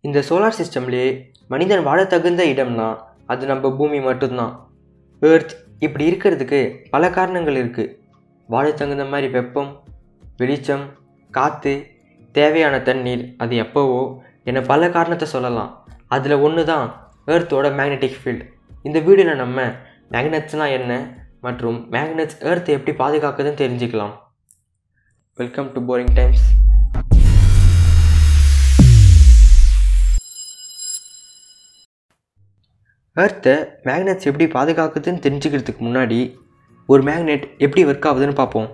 இந்த சோலார் சிஸ்டம்லேயே மனிதன் வாழ தகுந்த இடம்னா அது நம்ம பூமி மட்டும்தான். எர்த் இப்படி இருக்கிறதுக்கு பல காரணங்கள் இருக்குது. வாழ தகுந்த மாதிரி வெப்பம், வெளிச்சம், காற்று, தேவையான தண்ணீர் அது எப்போவோ என பல காரணத்தை சொல்லலாம். அதில் ஒன்று தான் எர்த்தோட மேக்னெட்டிக் ஃபீல்டு. இந்த வீடியோவில் நம்ம மேக்னெட்ஸ்னால் என்ன மற்றும் மேக்னெட்ஸ் எர்த்தை எப்படி பாதுகாக்குதுன்னு தெரிஞ்சுக்கலாம். Welcome to boring times. எர்த்தை மேக்னெட்ஸ் எப்படி பாதுகாக்குதுன்னு தெரிஞ்சுக்கிறதுக்கு முன்னாடி ஒரு மேக்னெட் எப்படி ஒர்க் ஆகுதுன்னு பார்ப்போம்.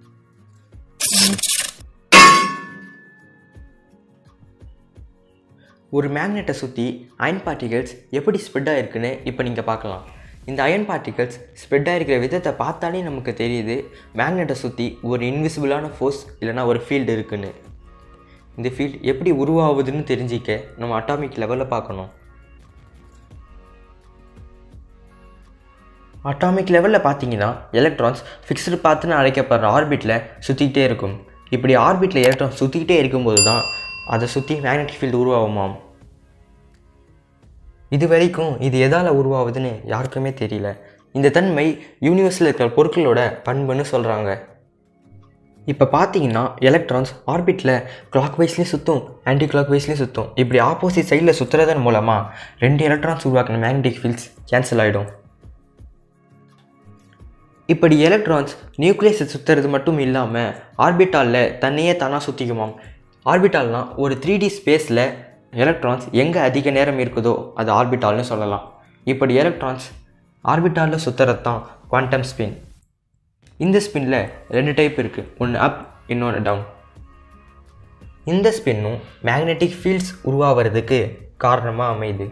ஒரு மேக்னெட்டை சுற்றி அயன் பார்ட்டிகல்ஸ் எப்படி ஸ்ப்ரெட் ஆகிருக்குன்னு இப்போ நீங்கள் பார்க்கலாம். இந்த அயன் பார்ட்டிகல்ஸ் ஸ்ப்ரெட் ஆகிருக்கிற விதத்தை பார்த்தாலே நமக்கு தெரியுது மேக்னெட்டை சுற்றி ஒரு இன்விசிபிளான ஃபோர்ஸ் இல்லைனா ஒரு ஃபீல்டு இருக்குன்னு. இந்த ஃபீல்டு எப்படி உருவாகுதுன்னு தெரிஞ்சிக்க நம்ம அட்டாமிக் லெவலில் பார்க்கணும். அட்டாமிக் லெவலில் பார்த்தீங்கன்னா எலக்ட்ரான்ஸ் ஃபிக்ஸ்டு பாத்துன்னு அழைக்கப்படுற ஆர்பிட்டில் சுற்றிக்கிட்டே இருக்கும். இப்படி ஆர்பிட்டில் எலக்ட்ரான்ஸ் சுற்றிக்கிட்டே இருக்கும்போது தான் அதை சுற்றி மேக்னெட்டிக் ஃபீல்டு உருவாகுமாம். இது வரைக்கும் இது எதால் உருவாகுதுன்னு யாருக்குமே தெரியல. இந்த தன்மை யூனிவர்ஸில் இருக்கிற பொருட்களோட பண்புன்னு சொல்கிறாங்க. இப்போ பார்த்தீங்கன்னா எலக்ட்ரான்ஸ் ஆர்பிட்டில் கிளாக் வைஸ்லேயும் சுற்றும், ஆன்டி கிளாக் வைஸ்லேயும் சுற்றும். இப்படி ஆப்போசிட் சைடில் சுற்றுறதன் மூலமாக ரெண்டு எலக்ட்ரான்ஸ் உருவாக்கின மேக்னெட்டிக் ஃபீல்ட்ஸ் கேன்சல் ஆகிடும். இப்படி எலக்ட்ரான்ஸ் நியூக்ளியஸை சுற்றுறது மட்டும் இல்லாமல் ஆர்பிட்டாலில் தன்னையே தானாக சுற்றிக்குமாம். ஆர்பிட்டால்னால் ஒரு 3D ஸ்பேஸில் எலக்ட்ரான்ஸ் எங்கே அதிக நேரம் இருக்குதோ அது ஆர்பிட்டால்னு சொல்லலாம். இப்படி எலக்ட்ரான்ஸ் ஆர்பிட்டாலில் சுற்றுறது தான் குவாண்டம் ஸ்பின். இந்த ஸ்பின்னில் 2 டைப் இருக்குது, ஒன்று அப், இன்னொன்று டவுன். இந்த ஸ்பின்னும் மேக்னெட்டிக் ஃபீல்ட்ஸ் உருவாகிறதுக்கு காரணமாக அமையுது.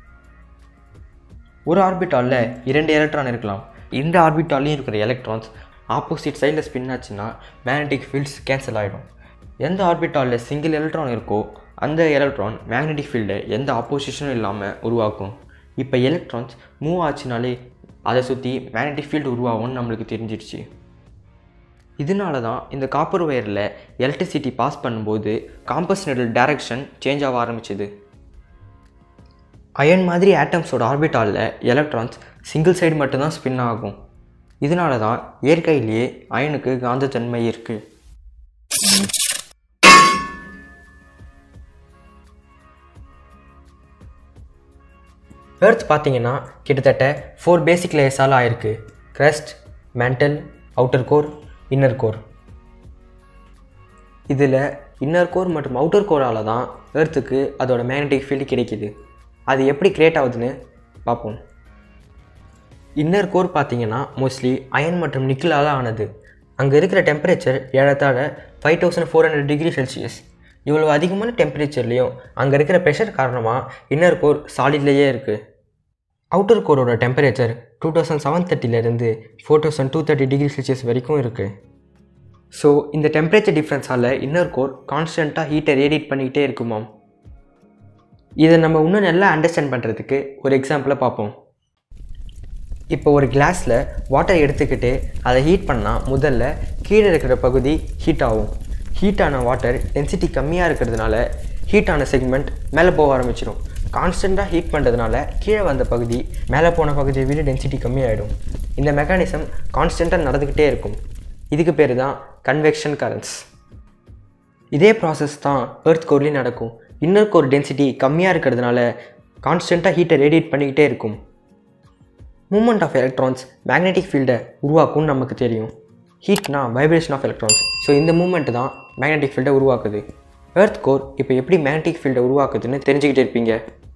ஒரு ஆர்பிட்டாலில் 2 எலக்ட்ரான் இருக்கலாம். இந்த ஆர்பிட்டாலையும் இருக்கிற எலக்ட்ரான்ஸ் ஆப்போசிட் சைடில் ஸ்பின் ஆச்சுன்னா மேக்னெட்டிக் ஃபீல்ட்ஸ் கேன்சல் ஆகிடும். எந்த ஆர்பிட்டாலில் சிங்கிள் எலக்ட்ரான் இருக்கோ அந்த எலக்ட்ரான் மேக்னெட்டிக் ஃபீல்டை எந்த ஆப்போசிஷனும் இல்லாமல் உருவாக்கும். இப்போ எலக்ட்ரான்ஸ் மூவ் ஆச்சுனாலே அதை சுற்றி மேக்னெட்டிக் ஃபீல்டு உருவாகும்னு நம்மளுக்கு தெரிஞ்சிடுச்சு. இதனால தான் இந்த காப்பர் ஒயரில் எலக்ட்ரிசிட்டி பாஸ் பண்ணும்போது காம்பஸ்னல் டைரக்ஷன் சேஞ்ச் ஆக ஆரம்பிச்சிது. அயன் மாதிரி ஆட்டம்ஸோட ஆர்பிட்டாலில் எலக்ட்ரான்ஸ் சிங்கிள் சைடு மட்டும்தான் ஸ்பின் ஆகும். இதனால தான் இயற்கையிலேயே அயனுக்கு காந்தத்தன்மை இருக்குது. எர்த் பார்த்தீங்கன்னா கிட்டத்தட்ட 4 பேசிக் லேயர்ஸால் ஆயிருக்கு. Crust, mantle, outer core, inner core. இதில் இன்னர் கோர் மற்றும் அவுட்டர் கோரால் தான் எர்த்துக்கு அதோட மேக்னெட்டிக் ஃபீல்டு கிடைக்கிது. அது எப்படி கிரியேட் ஆகுதுன்னு பார்ப்போம். இன்னர் கோர் பார்த்தீங்கன்னா மோஸ்ட்லி அயன் மற்றும் நிக்கலால் ஆனது. அங்கே இருக்கிற டெம்பரேச்சர் ஏறத்தாழ 5400 டிகிரி செல்சியஸ். இவ்வளோ அதிகமான டெம்பரேச்சர்லேயும் அங்கே இருக்கிற ப்ரெஷர் காரணமாக இன்னர் கோர் சாலிட்லேயே இருக்குது. அவுட்டர் கோரோட டெம்பரேச்சர் 2730 4230 டிகிரி செல்சியஸ் வரைக்கும் இருக்குது. ஸோ இந்த டெம்பரேச்சர் டிஃப்ரென்ஸால் இன்னர் கோர் கான்ஸ்டண்ட்டாக ஹீட்டை ரேடியேட் பண்ணிக்கிட்டே இருக்குமாம். இதை நம்ம இன்னும் நல்லா அண்டர்ஸ்டாண்ட் பண்ணுறதுக்கு ஒரு எக்ஸாம்பிளை பார்ப்போம். இப்போ ஒரு கிளாஸில் வாட்டர் எடுத்துக்கிட்டு அதை ஹீட் பண்ணால் முதல்ல கீழே இருக்கிற பகுதி ஹீட் ஆகும். ஹீட்டான வாட்டர் டென்சிட்டி கம்மியாக இருக்கிறதுனால ஹீட்டான செக்மெண்ட் மேலே போக ஆரம்பிச்சிடும். கான்ஸ்டண்ட்டாக ஹீட் பண்ணுறதுனால கீழே வந்த பகுதி மேலே போன பகுதியை விட டென்சிட்டி கம்மியாகிடும். இந்த மெக்கானிசம் கான்ஸ்டண்ட்டாக நடந்துக்கிட்டே இருக்கும். இதுக்கு பேர் தான் கன்வெக்ஷன் கரண்ட்ஸ். இதே ப்ராசஸ் தான் எர்த் கோர்லேயும் நடக்கும். இன்னர் கோர் டென்சிட்டி கம்மியாக இருக்கிறதுனால கான்ஸ்டண்ட்டாக ஹீட்டை ரேடியேட் பண்ணிக்கிட்டே இருக்கும். மூமெண்ட் ஆஃப் எலக்ட்ரான்ஸ் மேக்னெட்டிக் ஃபீல்டை உருவாக்கும்னு நமக்கு தெரியும். ஹீட்னா வைப்ரேஷன் ஆஃப் எலக்ட்ரான்ஸ். ஸோ இந்த மூமெண்ட் தான் மேக்னெட்டிக் ஃபீல்டை உருவாக்குது. எர்த் கோர் இப்போ எப்படி மேக்னெட்டிக் ஃபீல்டை உருவாக்குதுன்னு தெரிஞ்சுக்கிட்டே இருப்பீங்க.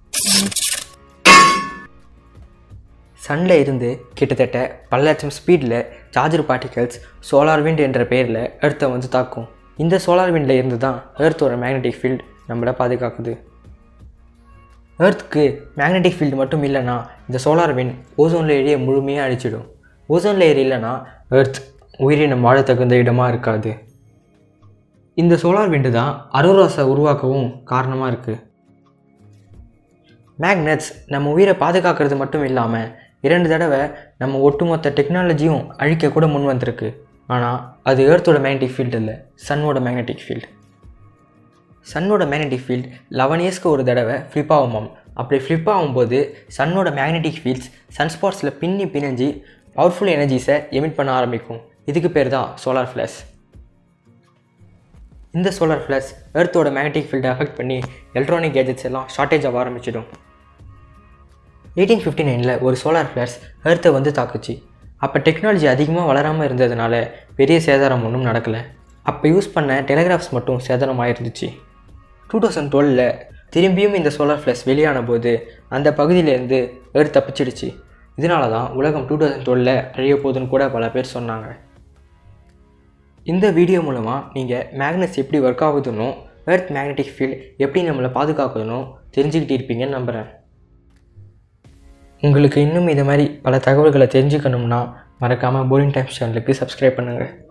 சன்னில் இருந்து கிட்டத்தட்ட பல லட்சம் ஸ்பீடில் சார்ஜர் பார்ட்டிகல்ஸ் சோலார் விண்ட் என்ற பெயரில் எர்த்தை வந்து தாக்கும். இந்த சோலார் விண்டில் இருந்து தான் எர்த்தோட மேக்னெட்டிக் ஃபீல்டு நம்மளை பாதுகாக்குது. எர்த்துக்கு மேக்னெட்டிக் ஃபீல்டு மட்டும் இல்லைன்னா இந்த சோலார் விண்ட் ஓசோன் லேயரையே முழுமையாக அழிச்சிடும். ஓசோன் லேயர் இல்லைன்னா எர்த் உயிரினம் வாழ தகுந்த இடமாக இருக்காது. இந்த சோலார் விண்டு தான் அரோராஸை உருவாக்கவும் காரணமாக இருக்குது. மேக்னெட்ஸ் நம்ம உயிரை பாதுகாக்கிறது மட்டும் இல்லாமல் 2 தடவை நம்ம ஒட்டுமொத்த டெக்னாலஜியும் அழிக்க கூட முன் வந்திருக்கு. ஆனால் அது எர்த்தோட மேக்னெட்டிக் ஃபீல்டு இல்லை, சன்னோட மேக்னெட்டிக் ஃபீல்டு. சன்னோட மேக்னெட்டிக் ஃபீல்ட் 11 இயர்ஸ்க்கு ஒரு தடவை ஃப்ளிப் ஆகுமாம். அப்படி ஃப்ளிப் ஆகும்போது சன்னோட மேக்னெட்டிக் ஃபீல்ட்ஸ் சன்ஸ்பாட்ஸில் பிணைஞ்சு பவர்ஃபுல் எனர்ஜிஸை எமிட் பண்ண ஆரம்பிக்கும். இதுக்கு பேர் தான் சோலார் ஃப்ளாஷ். இந்த சோலார் ஃப்ளாஷ் எர்த்தோட மேக்னெட்டிக் ஃபீல்டை அஃபெக்ட் பண்ணி எலக்ட்ரானிக் கேஜெட்ஸ் எல்லாம் ஷார்ட்டேஜ் ஆக ஆரம்பிச்சிடும். 1859 ஒரு சோலார் ஃப்ளாஷ் எர்த்தை வந்து தாக்குச்சு. அப்போ டெக்னாலஜி அதிகமாக வளராமல் இருந்ததுனால பெரிய சேதாரம் ஒன்றும் நடக்கலை. அப்போ யூஸ் பண்ண டெலிகிராஃப்ஸ் மட்டும் சேதாரமாக இருந்துச்சு. 2012 திரும்பியும் இந்த சோலார் ஃப்ளாஷ் வெளியான போது அந்த பகுதியிலேருந்து எர்த் தப்பிச்சிடுச்சு. இதனால தான் உலகம் 2012 அழிய போகுதுன்னு கூட பல பேர் சொன்னாங்க. இந்த வீடியோ மூலமாக நீங்கள் மேக்னெட்ஸ் எப்படி ஒர்க் ஆகுதுன்னோ எர்த் மேக்னெட்டிக் ஃபீல்ட் எப்படி நம்மளை பாதுகாக்குதுன்னோ தெரிஞ்சுக்கிட்டு இருப்பீங்கன்னு நம்புகிறேன். உங்களுக்கு இன்னும் இது மாதிரி பல தகவல்களை தெரிஞ்சுக்கணும்னா மறக்காமல் போரிங் டைம்ஸ் சேனலுக்கு சப்ஸ்கிரைப் பண்ணுங்கள்.